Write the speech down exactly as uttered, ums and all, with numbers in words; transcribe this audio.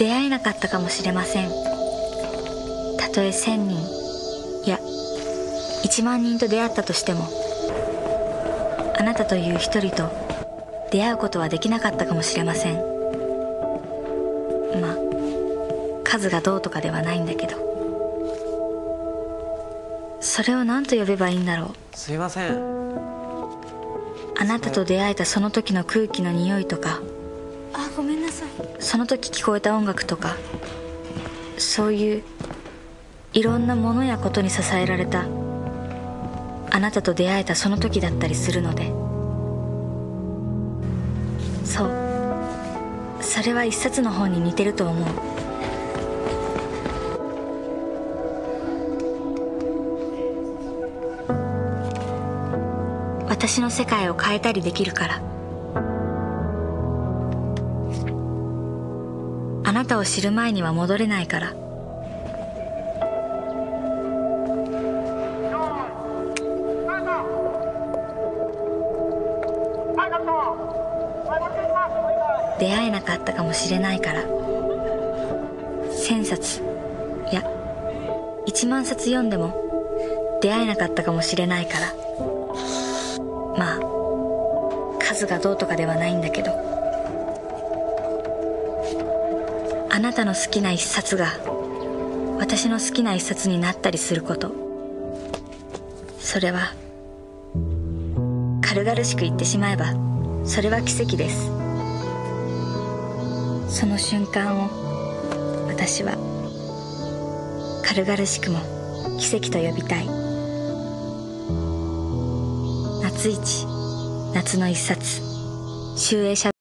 出会えなかったかもしれません。たとえ千人いや一万人と出会ったとしても、あなたという一人と出会うことはできなかったかもしれません。まあ数がどうとかではないんだけど、それを何と呼べばいいんだろう。 すいません。 あなたと出会えたその時の空気の匂いとか、 あ、ごめんなさい。 その時聞こえた音楽とか、そういういろんなものやことに支えられたあなたと出会えたその時だったりするので、そう、それは一冊の本に似てると思う。私の世界を変えたりできるから。あなたを知る前には戻れないから。出会えなかったかもしれないから。千冊いや一万冊読んでも出会えなかったかもしれないから。まあ数がどうとかではないんだけど、あなたの好きな一冊が私の好きな一冊になったりすること、それは軽々しく言ってしまえばそれは奇跡です。その瞬間を私は軽々しくも奇跡と呼びたい。夏一夏の一冊、集英社